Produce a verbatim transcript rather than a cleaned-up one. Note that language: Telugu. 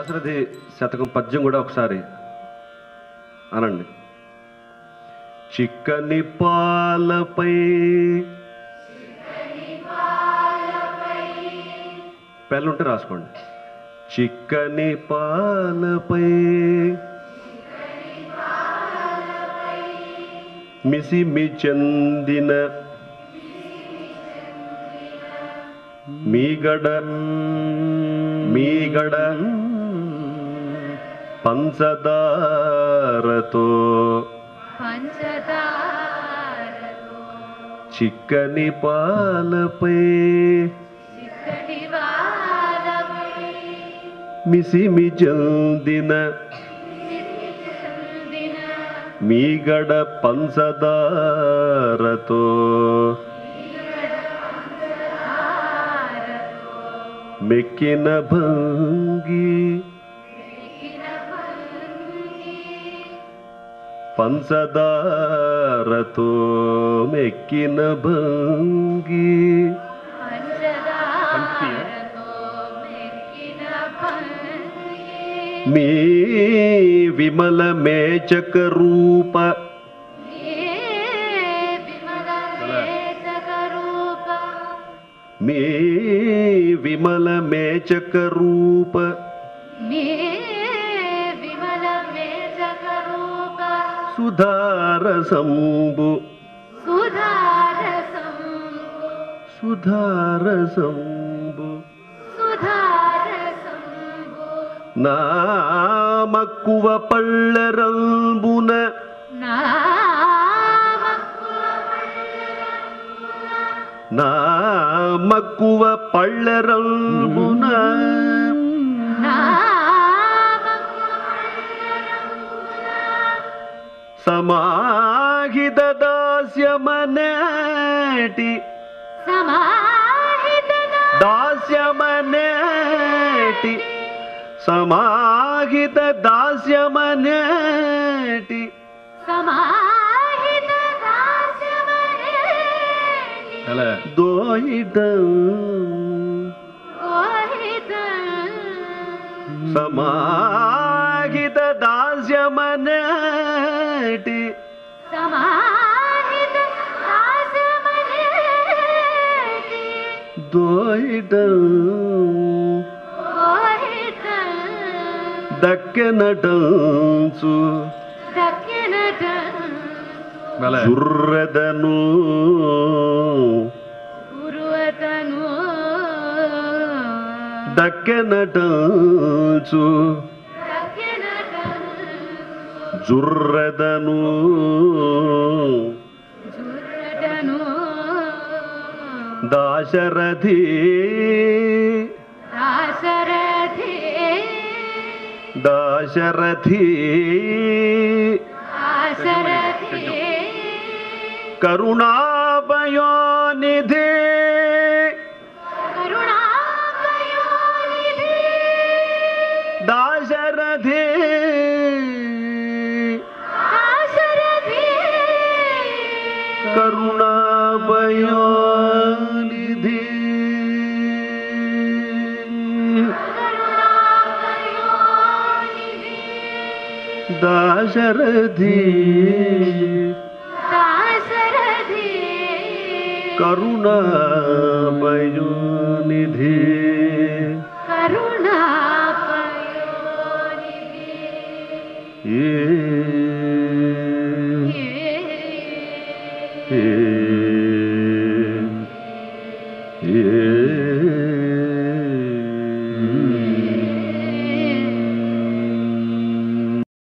దాశరథి శతకం పద్యం కూడా ఒకసారి అనండి. చిక్కని పాలపై పెళ్ళుంటే రాసుకోండి. చిక్కని పాలపై మిసిమి చెందిన మీగడ మీగడ పంచదారతో చిక్కని పాలపై మిసిమి చెందిన మీగడ పంచదారతో మెక్కిన భంగి పంచదారతో మెక్కిన భంగి మీ విమల మేచక రూప మీ విమల మేచక రూప సుధారసంబు సుధారసంబు నా మక్కువ పళ్ళరంబున నా మక్కువ పళ్ళరంబున సమాహిత దాస్యమనేటి దాస్యమనేటి సమాహిత దాస్యమనేటి దోయిత సమాహిత దాస్యమనేటి దోయిత దక్కెనటంచు జుర్రదను దక్కెనటంచు జుర్రదను దాశరథి దాశరథి కరుణాపయోనిధి దాశరథి కరుణాపయోనిధి దాశరథి కరుణాపయోనిధి ఏ